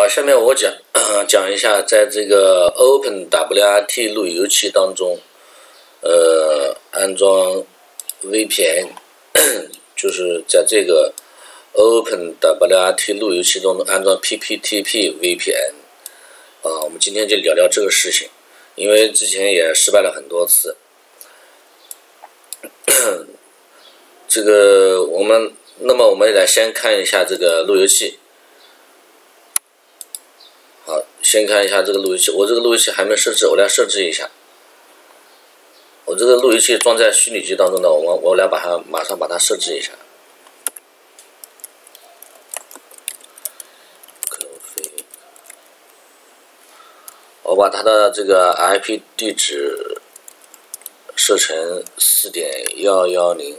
好，下面我讲一下，在这个 OpenWRT 路由器当中，安装 VPN， 就是在这个 OpenWRT 路由器中安装 PPTP VPN。我们今天就聊聊这个事情，因为之前也失败了很多次。那么我们来先看一下这个路由器。好，先看一下这个路由器。我这个路由器还没设置，我来设置一下。我这个路由器装在虚拟机当中的，我来马上把它设置一下。我把它的这个 IP 地址设成 4.110。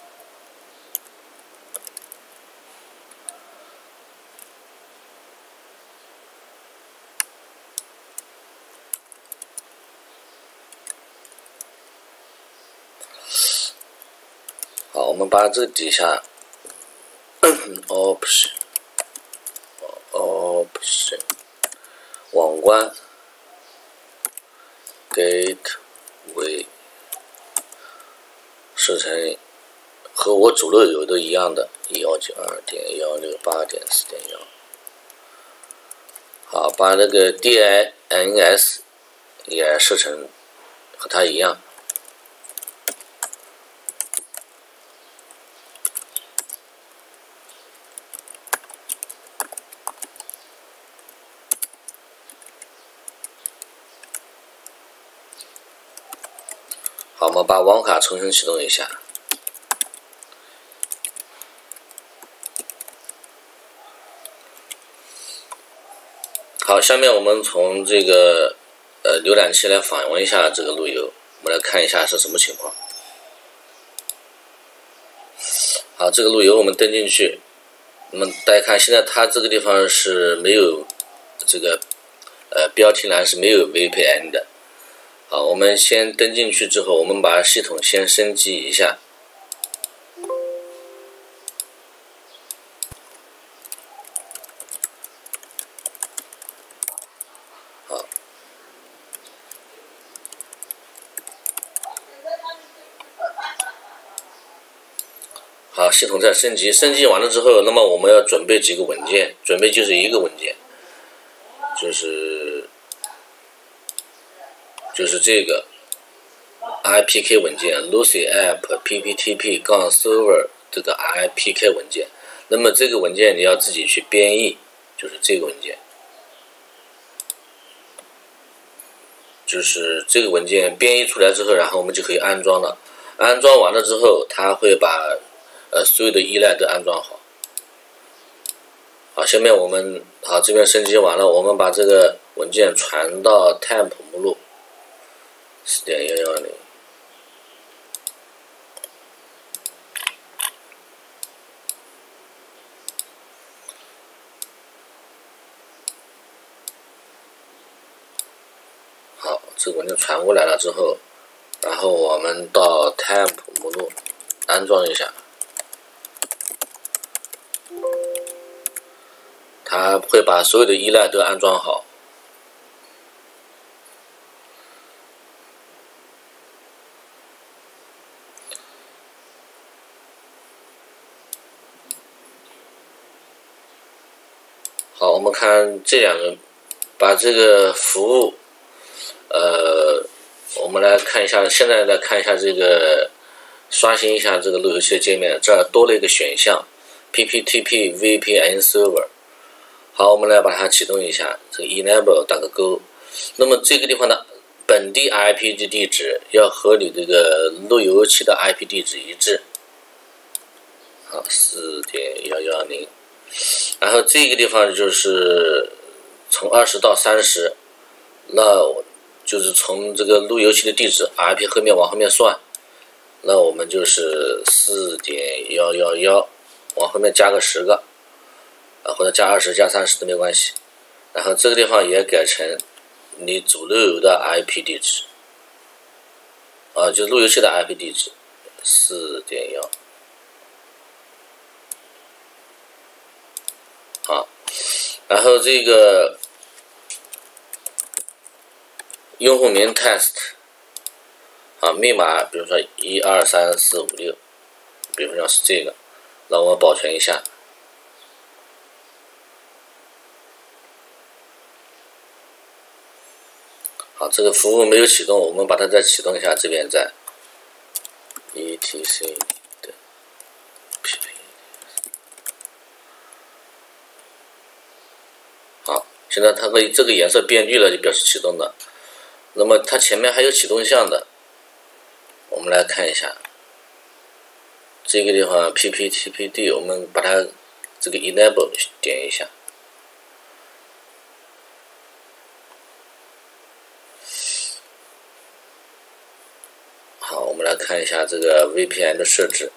好，我们把这底下option 网关 gateway 设成和我主路由都一样的 192.168.4.1。好，把那个 DNS 也设成和它一样。好，我们把网卡重新启动一下。好，下面我们从这个浏览器来访问一下这个路由，我们来看一下是什么情况。好，这个路由我们登进去，那么大家看，现在它这个地方是没有这个标题栏是没有 VPN 的。好，我们先登进去之后，我们把系统先升级一下。好，系统在升级，升级完了之后，那么我们要准备几个文件，准备就是一个文件，就是这个 IPK 文件 Lucy App PPTP-server 这个 IPK 文件。那么这个文件你要自己去编译，就是这个文件，就是这个文件编译出来之后，然后我们就可以安装了。安装完了之后，它会把所有的依赖都安装好。好，下面我们这边升级完了，我们把这个文件传到 temp 目录 4.110。好，这个文件传过来了之后，然后我们到 temp 目录安装一下。它会把所有的依赖都安装好。好，我们看这两个，把这个服务，我们来看一下，现在来看一下这个，刷新一下这个路由器的界面，这儿多了一个选项 PPTP VPN Server。好，我们来把它启动一下，这个 enable 打个勾。那么这个地方的本地 IP 地址要和你这个路由器的 IP 地址一致。好， 4.110。然后这个地方就是从20到30，那就是从这个路由器的地址 IP 后面往后面算，那我们就是4.111，往后面加个10个。或者加20加30都没关系，然后这个地方也改成你主路由的 IP 地址，就是路由器的 IP 地址 4.1。好， 然后这个用户名 test 啊，密码比如说1234566，比如说是这个，那我们保存一下。好，这个服务没有启动，我们把它再启动一下，这边在 etc 的 pp。好，现在它为这个颜色变绿了，就表示启动的。那么它前面还有启动项的，我们来看一下这个地方 pptpd， 我们把它这个 enable 点一下。好，我们来看一下这个 VPN 的设置。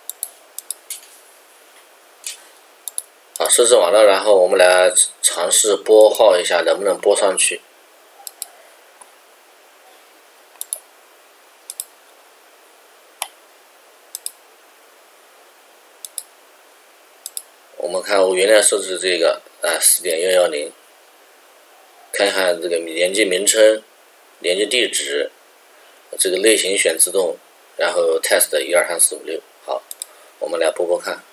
好，设置完了，然后我们来尝试拨号一下，能不能拨上去。我们看我原来设置这个4.110，看看这个连接名称、连接地址，这个类型选自动，然后 test 1234566。好，我们来拨拨看。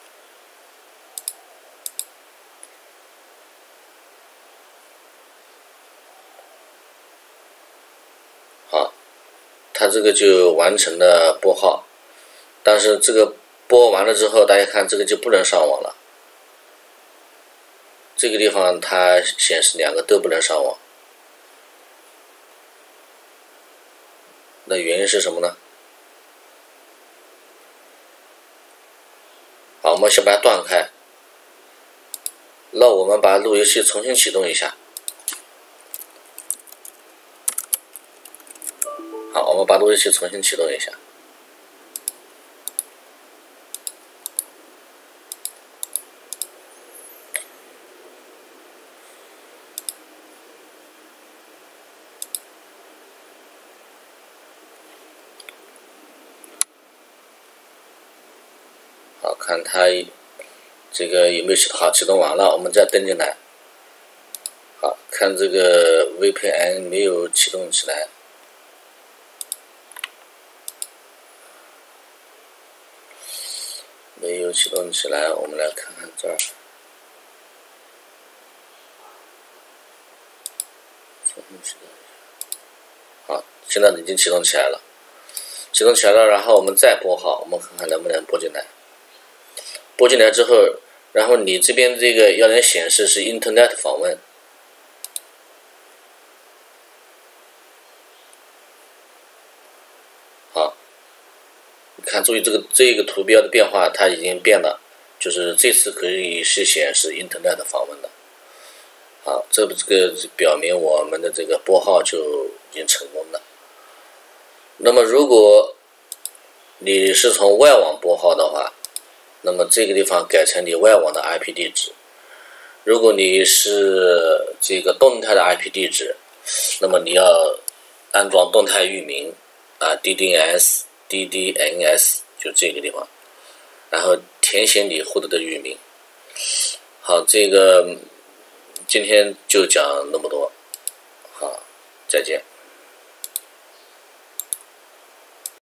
好，它这个就完成了拨号，但是这个拨完了之后，大家看这个就不能上网了。这个地方它显示两个都不能上网，那原因是什么呢？好，我们先把它断开。那我们把路由器重新启动一下。好，我们把路由器重新启动一下。好，看它这个有没有启动。好，启动完了，我们再登进来。好，看这个 VPN 没有启动起来。没有启动起来，我们来看看这儿。好，现在已经启动起来了。启动起来了，然后我们再拨号，我们看看能不能拨进来。拨进来之后，然后你这边这个要能显示是 Internet 访问。好，你看，注意这个图标的变化，它已经变了，就是这次可以是显示 Internet 访问的。好，这个表明我们的这个拨号就已经成功了。那么如果你是从外网拨号的话，那么这个地方改成你外网的 IP 地址。如果你是这个动态的 IP 地址，那么你要安装动态域名DDNS 就这个地方，然后填写你获得的域名。好，这个今天就讲那么多。好，再见。